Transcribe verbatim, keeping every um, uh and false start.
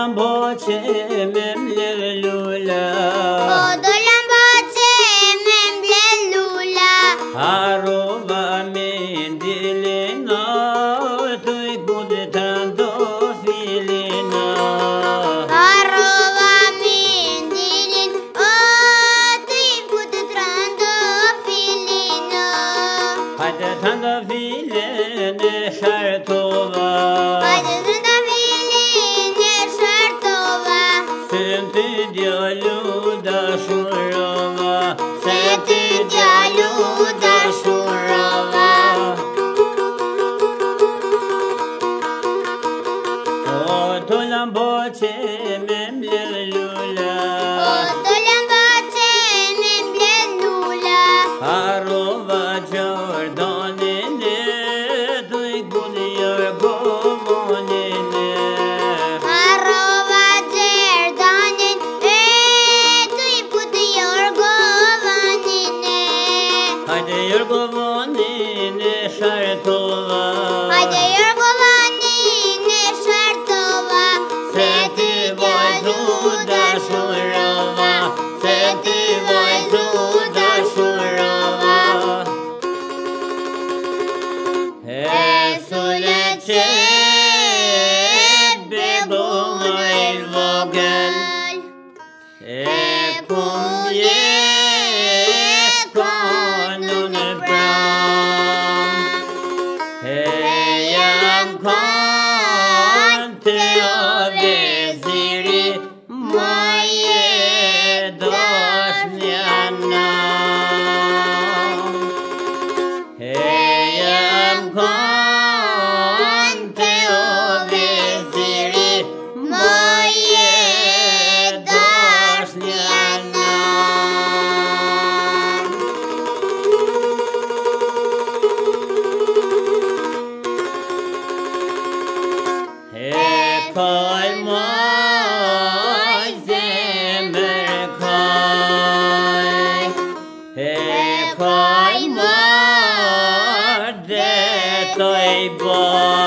dolan baçe memle lula. O dolan baçe memle lula. Arova mendilina, tuy kudetando filina. Arova mendilin, o tuy kudetando filina. Hadi tanda filine şartova. Hadi tanda filine şartova. Senti dialu da şurava. Senti dialu da şurava. O dolan baçe memle lula. O dolan baçe memle lula. Arova jardinine, tuy gulyor gomonine. Arova cerdanin, e tuy kuduyor govanine. Hadi yor gomonine şartova. Hadi yor govanine şartova. Seti vayzu da şurava. Seti vayzu da şurava. Esulece bebomay vogel. Epunye kanun bram. Heyam kante aveziri maye doşnyana. Heyam kante aveziri maye doşnyana. Hekalmay zemerkay. Hekalmar de toy boy.